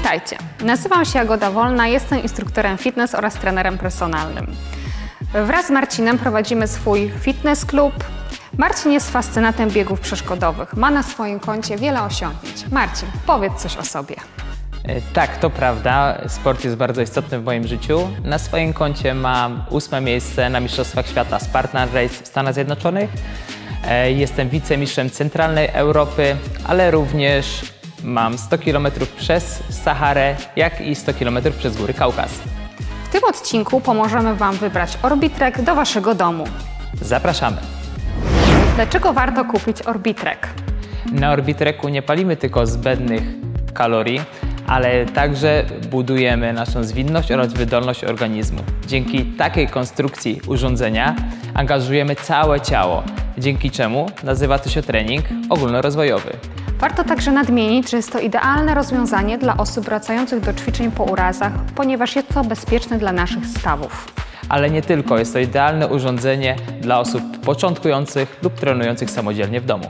Witajcie, nazywam się Jagoda Wolna, jestem instruktorem fitness oraz trenerem personalnym. Wraz z Marcinem prowadzimy swój fitness klub. Marcin jest fascynatem biegów przeszkodowych, ma na swoim koncie wiele osiągnięć. Marcin, powiedz coś o sobie. Tak, to prawda. Sport jest bardzo istotny w moim życiu. Na swoim koncie mam 8. miejsce na Mistrzostwach Świata Spartan Race w Stanach Zjednoczonych. Jestem wicemistrzem centralnej Europy, ale również mam 100 km przez Saharę, jak i 100 km przez Góry Kaukaz. W tym odcinku pomożemy Wam wybrać Orbitrek do Waszego domu. Zapraszamy! Dlaczego warto kupić Orbitrek? Na Orbitreku nie palimy tylko zbędnych kalorii, ale także budujemy naszą zwinność oraz wydolność organizmu. Dzięki takiej konstrukcji urządzenia angażujemy całe ciało, dzięki czemu nazywa to się trening ogólnorozwojowy. Warto także nadmienić, że jest to idealne rozwiązanie dla osób wracających do ćwiczeń po urazach, ponieważ jest to bezpieczne dla naszych stawów. Ale nie tylko, jest to idealne urządzenie dla osób początkujących lub trenujących samodzielnie w domu.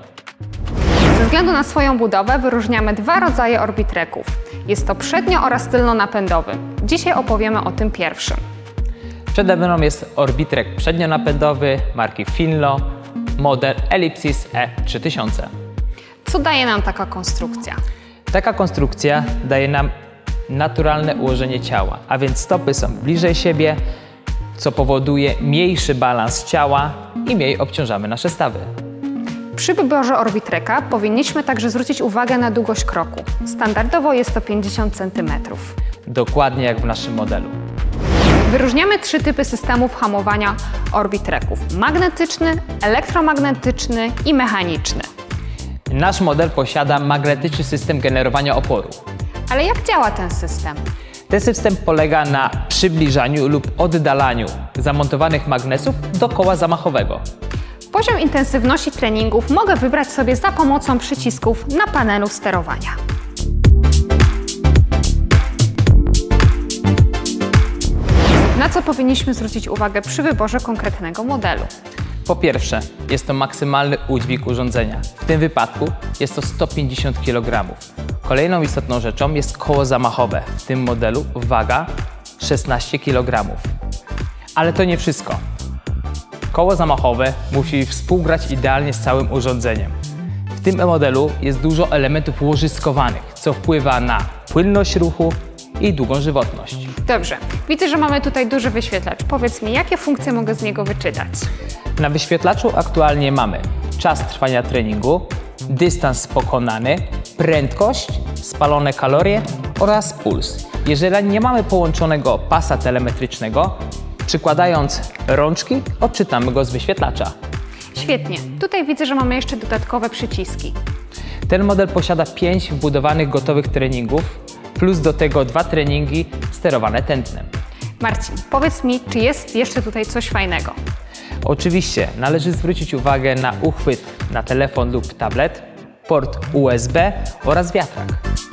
Ze względu na swoją budowę wyróżniamy dwa rodzaje Orbitreków. Jest to przednio- oraz tylnonapędowy. Dzisiaj opowiemy o tym pierwszym. Przede mną jest Orbitrek przednionapędowy marki Finlo, model Ellipsis E3000. Co daje nam taka konstrukcja? Taka konstrukcja daje nam naturalne ułożenie ciała, a więc stopy są bliżej siebie, co powoduje mniejszy balans ciała i mniej obciążamy nasze stawy. Przy wyborze Orbitreka powinniśmy także zwrócić uwagę na długość kroku. Standardowo jest to 50 cm. Dokładnie jak w naszym modelu. Wyróżniamy 3 typy systemów hamowania Orbitreków: magnetyczny, elektromagnetyczny i mechaniczny. Nasz model posiada magnetyczny system generowania oporu. Ale jak działa ten system? Ten system polega na przybliżaniu lub oddalaniu zamontowanych magnesów do koła zamachowego. Poziom intensywności treningów mogę wybrać sobie za pomocą przycisków na panelu sterowania. Na co powinniśmy zwrócić uwagę przy wyborze konkretnego modelu? Po pierwsze, jest to maksymalny udźwig urządzenia. W tym wypadku jest to 150 kg. Kolejną istotną rzeczą jest koło zamachowe. W tym modelu waga 16 kg. Ale to nie wszystko. Koło zamachowe musi współgrać idealnie z całym urządzeniem. W tym modelu jest dużo elementów łożyskowanych, co wpływa na płynność ruchu i długą żywotność. Dobrze, widzę, że mamy tutaj duży wyświetlacz. Powiedz mi, jakie funkcje mogę z niego wyczytać? Na wyświetlaczu aktualnie mamy czas trwania treningu, dystans pokonany, prędkość, spalone kalorie oraz puls. Jeżeli nie mamy połączonego pasa telemetrycznego, przykładając rączki, odczytamy go z wyświetlacza. Świetnie. Tutaj widzę, że mamy jeszcze dodatkowe przyciski. Ten model posiada 5 wbudowanych gotowych treningów, plus do tego 2 treningi sterowane tętnem. Marcin, powiedz mi, czy jest jeszcze tutaj coś fajnego? Oczywiście należy zwrócić uwagę na uchwyt na telefon lub tablet, port USB oraz wiatrak.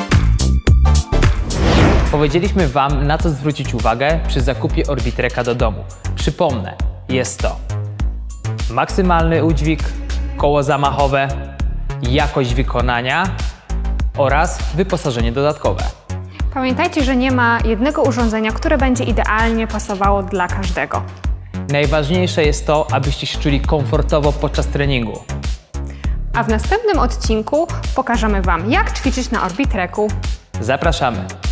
Powiedzieliśmy Wam, na co zwrócić uwagę przy zakupie Orbitreka do domu. Przypomnę, jest to maksymalny udźwig, koło zamachowe, jakość wykonania oraz wyposażenie dodatkowe. Pamiętajcie, że nie ma jednego urządzenia, które będzie idealnie pasowało dla każdego. Najważniejsze jest to, abyście się czuli komfortowo podczas treningu. A w następnym odcinku pokażemy Wam, jak ćwiczyć na Orbitreku. Zapraszamy!